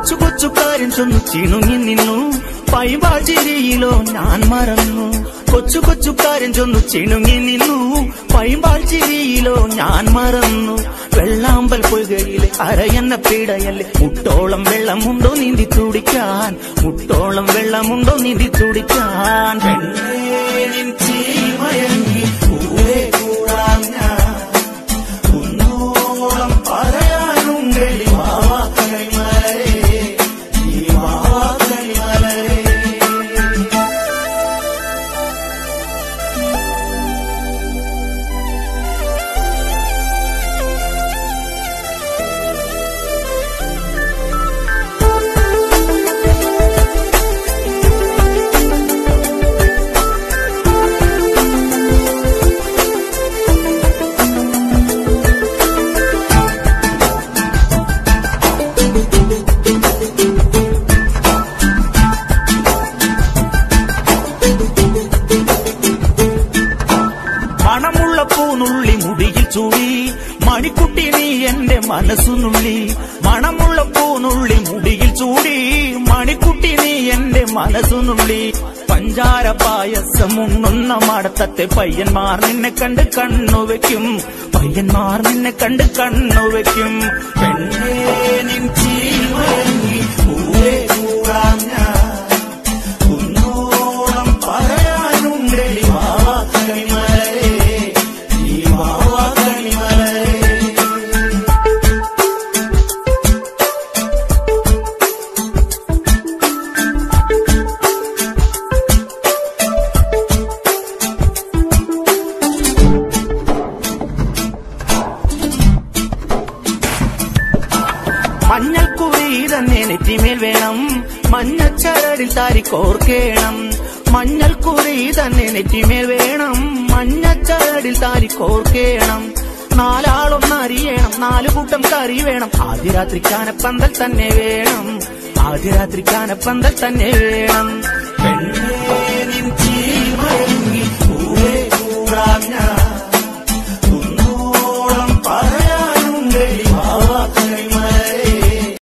കൊച്ചു കൊച്ചു കാര്യം ചൊന്നു ചിണുങ്ങി നിന്നു പൈമ്പാൾ ചിരിയിലോ ഞാൻ മറന്നു കൊച്ചു കൊച്ചു കാര്യം ചൊന്നു ചിണുങ്ങി നിന്നു പൈമ്പാൾ ചിരിയിലോ ഞാൻ മറന്നു വെള്ളാമ്പൽ പൊയ്കയിലെ അരയെന്ന പീടയല്ലേ മുട്ടോളം വെള്ളമുണ്ടോ നീന്തി തുടിക്കാൻ മുട്ടോളം വെള്ളമുണ്ടോ നീന്തി തുടിക്കാൻ മണമുള്ള പൂനുള്ളി മുടിയിൽ ചൂടി മണിക്കുട്ടി നീ എന്റെ മനസ്സുനുള്ളി മണമുള്ള പൂനുള്ളി മുടിയിൽ ചൂടി മണിക്കുട്ടി നീ എന്റെ മനസ്സുനുള്ളി പഞ്ചാര പായസം ഉണ്ണുന്ന മടത്തത്തെ പയ്യന്മാർ നിന്നെ കണ്ട് കണ്ണുവെക്കും പയ്യന്മാർ നിന്നെ കണ്ട് കണ്ണുവെക്കും പെണ്ണേ നിൻ ചിരി മയങ്ങി പൂവേ കൂടാം ഞാൻ കുന്നോളം പറയാനുണ്ടെടി മാവാ കണിമലരേ ഈ മാവാ കണിമലരേ മഞ്ഞൾക്കുറി തന്നെ നെറ്റിമേൽ വേണം മഞ്ഞച്ചരടിൽ താരി കോർക്കേണം മഞ്ഞൾക്കുറി തന്നെ നെറ്റിമേൽ വേണം മഞ്ഞച്ചരടിൽ താരി കോർക്കേണം നാലാളൊന്നറിയണം നാലുകൂട്ടം കറി വേണം ആദ്യ രാത്രി കാനപ്പന്തൽ തന്നെ വേണം ആദ്യ രാത്രി കാനപ്പന്തൽ തന്നെ വേണം പെണ്ണേ